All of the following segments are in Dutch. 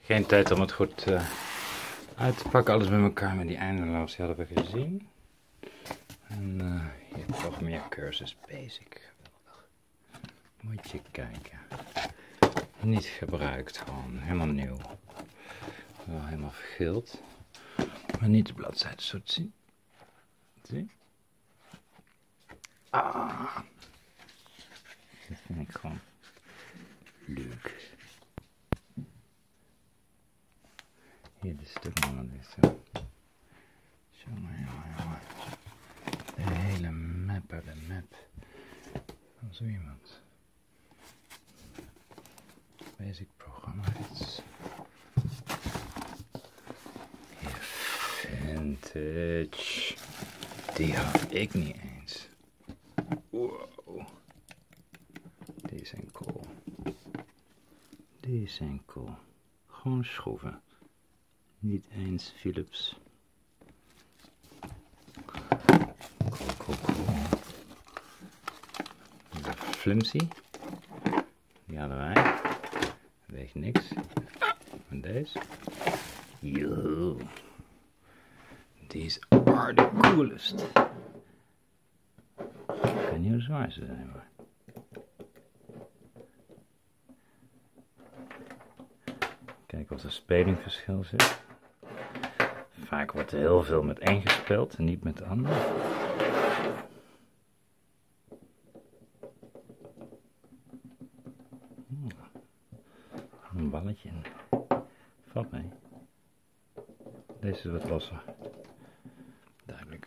Geen tijd om het goed uit te pakken. Alles bij elkaar met die eindeloos, die hadden we gezien. En je hebt nog meer cursus basic. Geweldig. Moet je kijken. Niet gebruikt, gewoon helemaal nieuw. Wel helemaal vergeeld. Maar niet de bladzijde zo te zien. Zie? Ah. Dat vind ik gewoon leuk. Hier de stukman is zo. Jongen. De hele map, de map. Van zo iemand. Basic programma iets. Hier, vintage. Die had ik niet eens. Wow. Die zijn cool. Die zijn cool. Gewoon schroeven. Niet eens Philips. Cool. De Flimsy. Die hadden wij. Weegt niks. En deze. Yo. These are the coolest. Ik weet niet hoe zwaar ze zijn, maar. Kijk of er spelingverschil zit. Vaak wordt er heel veel met één gespeeld en niet met de ander. Een balletje in. Valt mee. Deze is wat losser. Duidelijk.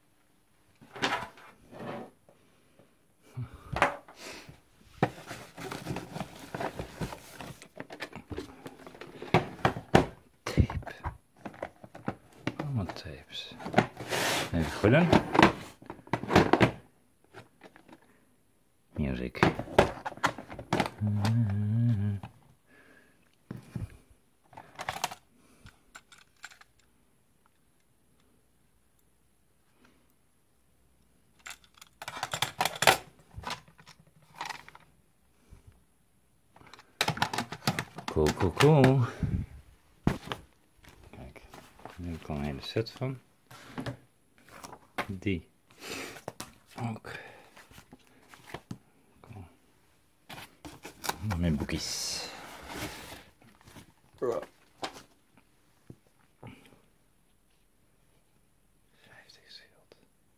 Tape. Allemaal tapes. Even goed doen. Music. Cool. Kijk, nu heb ik al een hele set van. Die ook. Cool. Nog meer boekjes. 50 schild.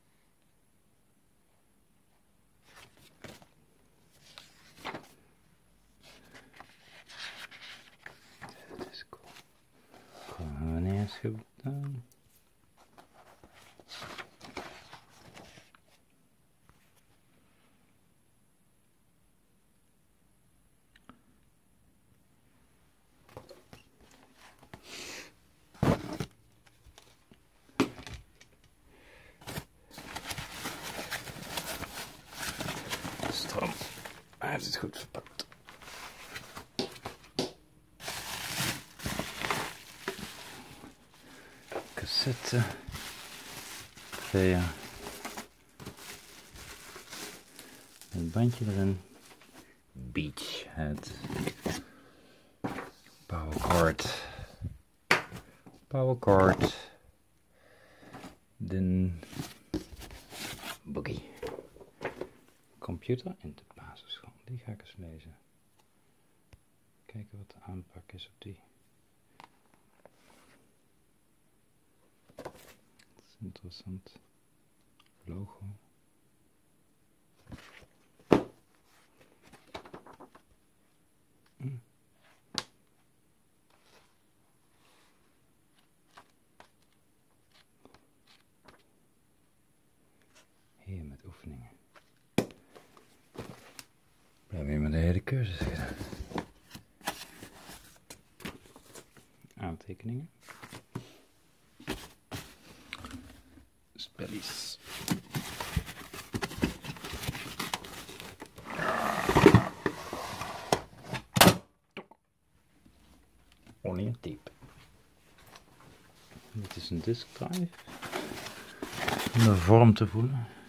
Dit is cool. Wanneer is het gedaan? Stroom. Hij heeft het goed verpakt. Cassette. Player. Een bandje erin. Beachhead. Power cord. Den boogie. Computer in de basisschool. Die ga ik eens lezen. Kijken wat de aanpak is op die. Dat is interessant. Logo. Hier met oefeningen. We hebben hier met de hele cursus gedaan. Aantekeningen. Spellies. Onion tape. Dit is een disk drive. Om de vorm te voelen.